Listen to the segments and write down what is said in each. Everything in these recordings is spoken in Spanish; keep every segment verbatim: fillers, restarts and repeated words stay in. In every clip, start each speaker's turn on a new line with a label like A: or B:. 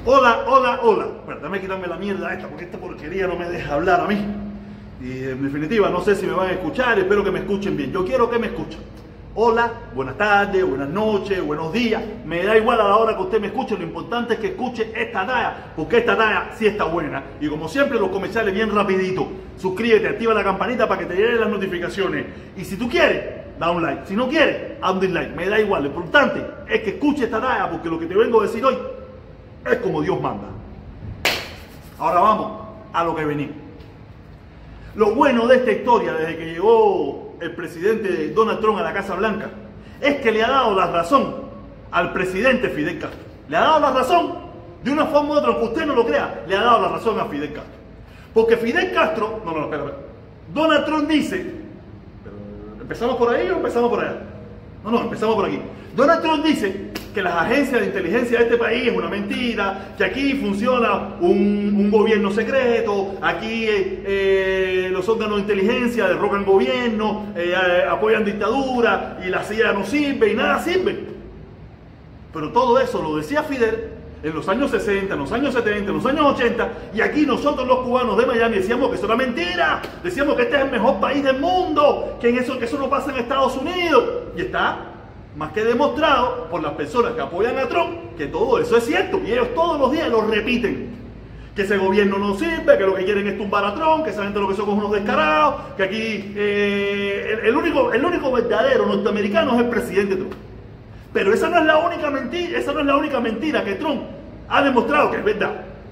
A: Hola, hola, hola. Pero dame quitarme la mierda esta, porque esta porquería no me deja hablar a mí. Y en definitiva, no sé si me van a escuchar, espero que me escuchen bien. Yo quiero que me escuchen. Hola, buenas tardes, buenas noches, buenos días. Me da igual a la hora que usted me escuche, lo importante es que escuche esta talla, porque esta talla sí está buena. Y como siempre, los comerciales bien rapidito. Suscríbete, activa la campanita para que te lleguen las notificaciones. Y si tú quieres, da un like. Si no quieres, haz un dislike. Me da igual. Lo importante es que escuche esta talla, porque lo que te vengo a decir hoy es como Dios manda. Ahora vamos a lo que venimos. Lo bueno de esta historia, desde que llegó el presidente Donald Trump a la Casa Blanca, es que le ha dado la razón al presidente Fidel Castro. Le ha dado la razón, de una forma u otra, aunque usted no lo crea, le ha dado la razón a Fidel Castro. Porque Fidel Castro, no, no, no, espera, espera. Donald Trump dice, ¿empezamos por ahí o empezamos por allá? No, no, empezamos por aquí. Donald Trump dice que las agencias de inteligencia de este país es una mentira, que aquí funciona un, un gobierno secreto, aquí eh, eh, los órganos de inteligencia derrocan gobierno, eh, eh, apoyan dictadura y la C I A no sirve y nada sirve. Pero todo eso lo decía Fidel en los años sesenta, en los años setenta, en los años ochenta, y aquí nosotros los cubanos de Miami decíamos que eso era mentira, decíamos que este es el mejor país del mundo, que, en eso, que eso no pasa en Estados Unidos, y está más que demostrado por las personas que apoyan a Trump que todo eso es cierto, y ellos todos los días lo repiten, que ese gobierno no sirve, que lo que quieren es tumbar a Trump, que saben de lo que somos unos descarados, que aquí eh, el, el, único, el único verdadero norteamericano es el presidente Trump. Pero esa no es la única mentira, esa no es la única mentira que Trump ha demostrado que es verdad,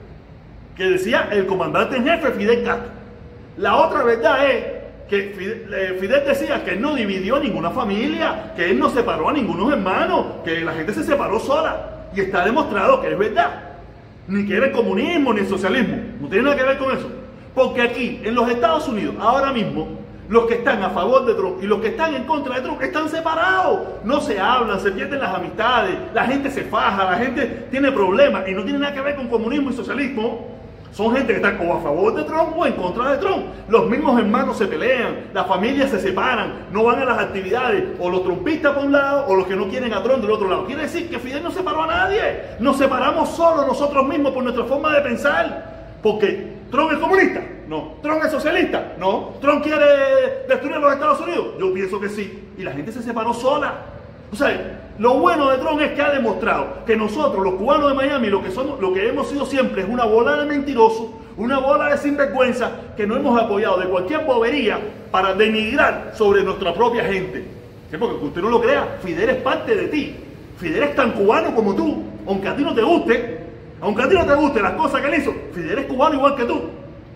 A: que decía el comandante en jefe Fidel Castro. La otra verdad es que Fidel, Fidel decía que él no dividió ninguna familia, que él no separó a ningunos hermanos, que la gente se separó sola, y está demostrado que es verdad. Ni que era el comunismo ni el socialismo, no tiene nada que ver con eso, porque aquí en los Estados Unidos ahora mismo los que están a favor de Trump y los que están en contra de Trump están separados, no se hablan, se pierden las amistades, la gente se faja, la gente tiene problemas y no tiene nada que ver con comunismo y socialismo. Son gente que está o a favor de Trump o en contra de Trump. Los mismos hermanos se pelean, las familias se separan, no van a las actividades, o los trumpistas por un lado o los que no quieren a Trump del otro lado. Quiere decir que Fidel no separó a nadie, nos separamos solo nosotros mismos por nuestra forma de pensar. Porque Trump es comunista, no. Trump es socialista, no. Trump quiere destruir a los Estados Unidos, yo pienso que sí. Y la gente se separó sola. O sea, lo bueno de Trump es que ha demostrado que nosotros, los cubanos de Miami, lo que somos, lo que hemos sido siempre es una bola de mentirosos, una bola de sinvergüenza, que no hemos apoyado de cualquier bobería para denigrar sobre nuestra propia gente. ¿Sí? Porque usted no lo crea, Fidel es parte de ti. Fidel es tan cubano como tú, aunque a ti no te guste. Aunque a ti no te gusten las cosas que él hizo, Fidel es cubano igual que tú.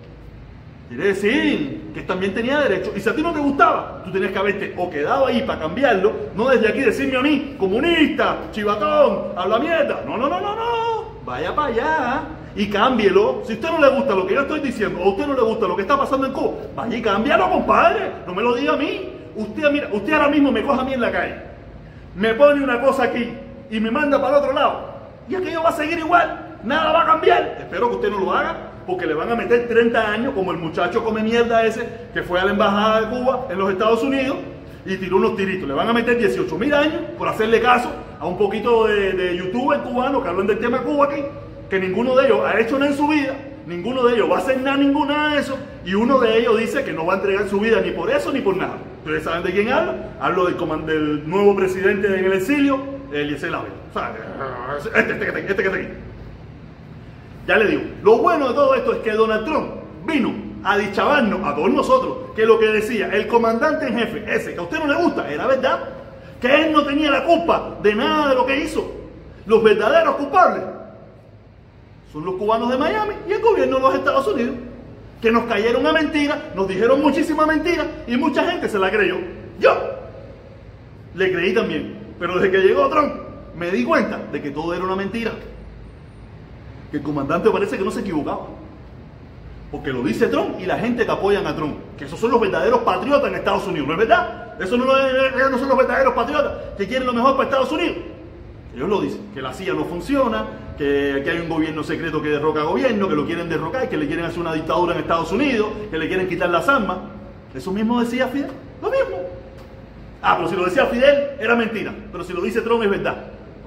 A: Quiere decir que él también tenía derecho. Y si a ti no te gustaba, tú tenías que haberte o quedado ahí para cambiarlo, no desde aquí decirme a mí, comunista, chivatón, habla mierda. No, no, no, no, no. Vaya para allá y cámbielo. Si a usted no le gusta lo que yo estoy diciendo, o a usted no le gusta lo que está pasando en Cuba, vaya y cámbialo, compadre. No me lo diga a mí. Usted, mira, usted ahora mismo me coja a mí en la calle, me pone una cosa aquí y me manda para el otro lado. Y aquello va a seguir igual. Nada va a cambiar. Espero que usted no lo haga, porque le van a meter treinta años, como el muchacho come mierda ese que fue a la embajada de Cuba en los Estados Unidos y tiró unos tiritos. Le van a meter dieciocho mil años por hacerle caso a un poquito de, de youtubers cubanos que hablan del tema Cuba aquí, que ninguno de ellos ha hecho nada en su vida, ninguno de ellos va a hacer nada, ninguna de eso, y uno de ellos dice que no va a entregar su vida ni por eso ni por nada. Ustedes saben de quién hablo. Hablo del, del nuevo presidente en el exilio, Eliezer Lavera. O sea, este, este, este, este que está aquí. Ya le digo, lo bueno de todo esto es que Donald Trump vino a dichavarnos a todos nosotros que lo que decía el comandante en jefe, ese que a usted no le gusta, era verdad. Que él no tenía la culpa de nada de lo que hizo. Los verdaderos culpables son los cubanos de Miami y el gobierno de los Estados Unidos, que nos cayeron a mentiras, nos dijeron muchísimas mentiras y mucha gente se la creyó. Yo le creí también, pero desde que llegó Trump me di cuenta de que todo era una mentira. Que el comandante parece que no se equivocaba, porque lo dice Trump y la gente que apoyan a Trump, que esos son los verdaderos patriotas en Estados Unidos, ¿no es verdad? Esos no, no son los verdaderos patriotas que quieren lo mejor para Estados Unidos. Ellos lo dicen, que la C I A no funciona, que, que hay un gobierno secreto que derroca gobierno, que lo quieren derrocar, que le quieren hacer una dictadura en Estados Unidos, que le quieren quitar las armas. Eso mismo decía Fidel, lo mismo. Ah, pero si lo decía Fidel era mentira, pero si lo dice Trump es verdad.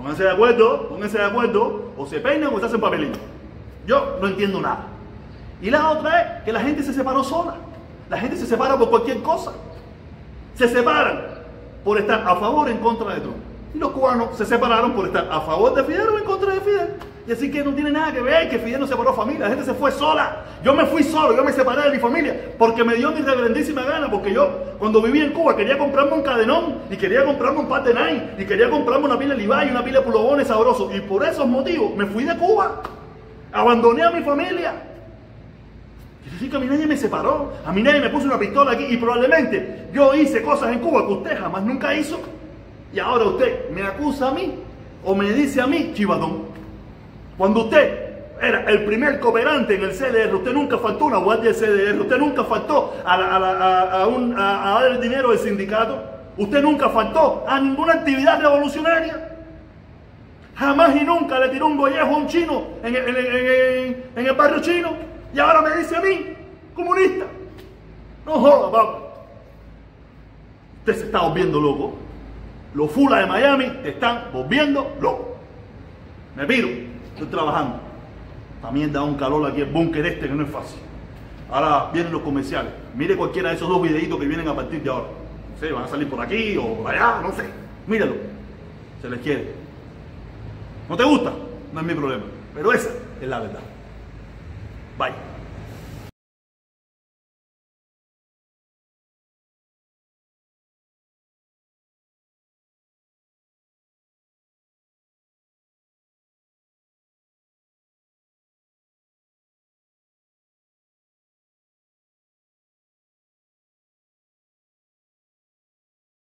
A: Pónganse de acuerdo, pónganse de acuerdo, o se peinan o se hacen papelito. Yo no entiendo nada. Y la otra es que la gente se separó sola. La gente se separa por cualquier cosa. Se separan por estar a favor o en contra de Trump. Y los cubanos se separaron por estar a favor de Fidel o en contra de Fidel. Y así que no tiene nada que ver que Fidel no separó familia. La gente se fue sola. Yo me fui solo, yo me separé de mi familia porque me dio mi reverendísima gana. Porque yo, cuando vivía en Cuba, quería comprarme un cadenón y quería comprarme un par de Nike y quería comprarme una pila de Levi's y una pila de pulobones sabrosos. Y por esos motivos me fui de Cuba. Abandoné a mi familia. Quiere decir que a mí nadie me separó. A mí nadie me puso una pistola aquí. Y probablemente yo hice cosas en Cuba que usted jamás nunca hizo. Y ahora usted me acusa a mí o me dice a mí chivadón. Cuando usted era el primer cooperante en el C D R, usted nunca faltó una guardia del C D R, usted nunca faltó a, la, a, la, a, a, un, a, a dar el dinero del sindicato, usted nunca faltó a ninguna actividad revolucionaria. Jamás y nunca le tiró un gollejo a un chino en el, en, en, en, en el barrio chino y ahora me dice a mí, comunista. No joda, papá. Usted se está volviendo loco. Los fulas de Miami te están volviendo loco. Me piro, estoy trabajando. También da un calor aquí el búnker este que no es fácil. Ahora vienen los comerciales. Mire cualquiera de esos dos videitos que vienen a partir de ahora. No sé, van a salir por aquí o por allá, no sé. Míralo. Se les quiere. ¿No te gusta? No es mi problema. Pero esa es la verdad. Bye.